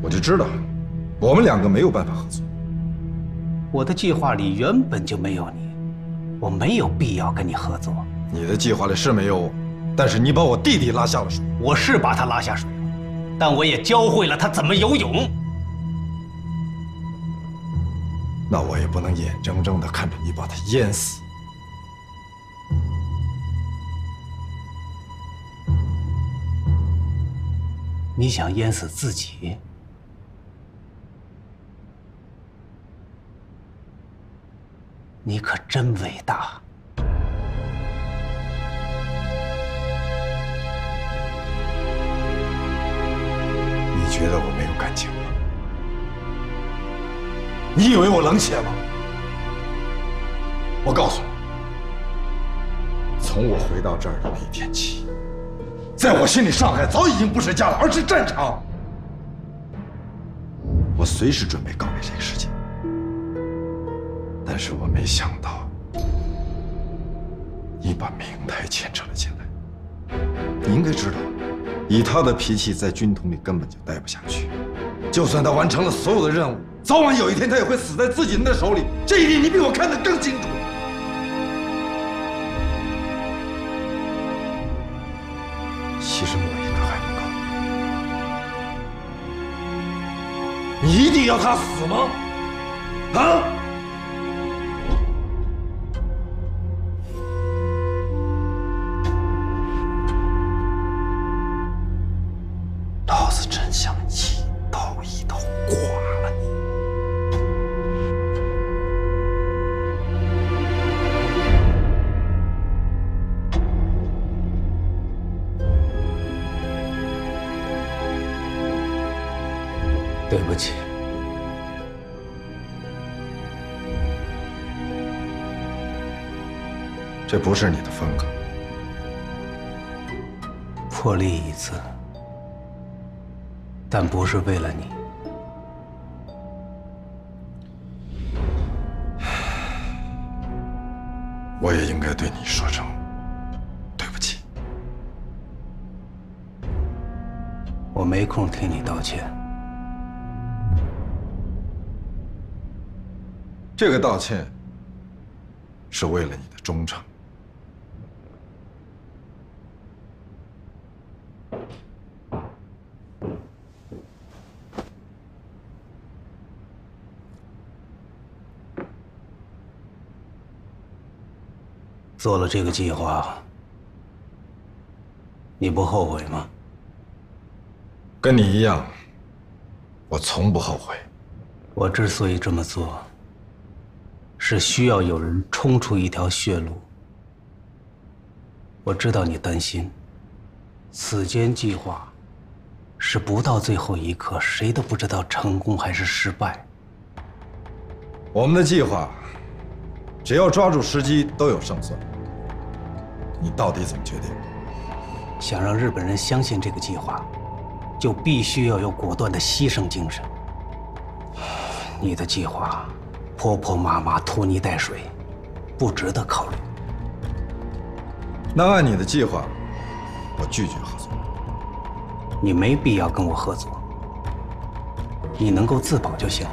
我就知道，我们两个没有办法合作。 我的计划里原本就没有你，我没有必要跟你合作。 你的计划里是没有我，但是你把我弟弟拉下了水。 我是把他拉下水了，但我也教会了他怎么游泳。 那我也不能眼睁睁地看着你把他淹死。 你想淹死自己？你可真伟大！ 你觉得我没有感情吗？你以为我冷血吗？我告诉你，从我回到这儿的那一天起，在我心里，上海早已经不是家了，而是战场。我随时准备告别这个世界，但是我没想到，你把明台牵扯了进来。你应该知道，以他的脾气，在军统里根本就待不下去。就算他完成了所有的任务，早晚有一天他也会死在自己人的手里。这一点你比我看得更清楚。牺牲我一个还不够，你一定要他死吗？啊？老子真想一刀一刀剐了你！ 对不起， 这不是你的风格。 破例一次，但不是为了你。 我也应该对你说声对不起。 我没空听你道歉。 这个道歉是为了你的忠诚。 做了这个计划，你不后悔吗？ 跟你一样，我从不后悔。 我之所以这么做，是需要有人冲出一条血路。我知道你担心，此间计划是不到最后一刻，谁都不知道成功还是失败。 我们的计划，只要抓住时机，都有胜算。你到底怎么决定？ 想让日本人相信这个计划，就必须要有果断的牺牲精神。你的计划婆婆妈妈拖泥带水，不值得考虑。 那按你的计划，我拒绝合作。 你没必要跟我合作，你能够自保就行。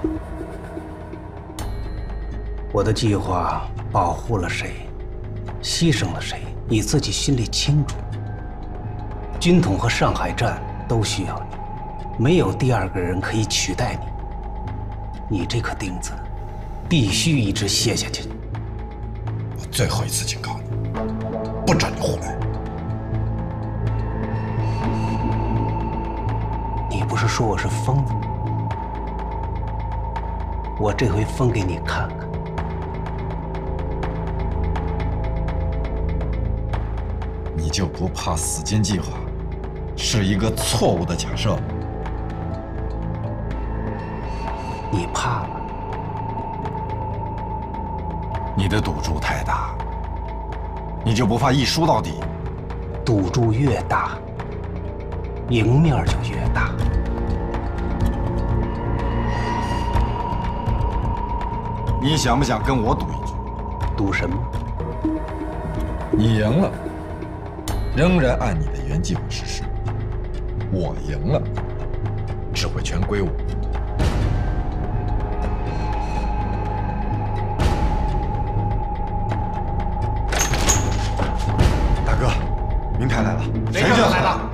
我的计划保护了谁，牺牲了谁，你自己心里清楚。军统和上海站都需要你，没有第二个人可以取代你。你这颗钉子，必须一直卸下去。 我最后一次警告你，不准你胡来。 你不是说我是疯子吗？我这回疯给你看看。 你就不怕死间计划是一个错误的假设？ 你怕了？ 你的赌注太大，你就不怕一输到底？ 赌注越大，赢面就越大。 你想不想跟我赌一局？ 赌什么？ 你赢了，仍然按你的原计划实施；我赢了，只会会全归我。大哥，明台来了。 谁叫他来的？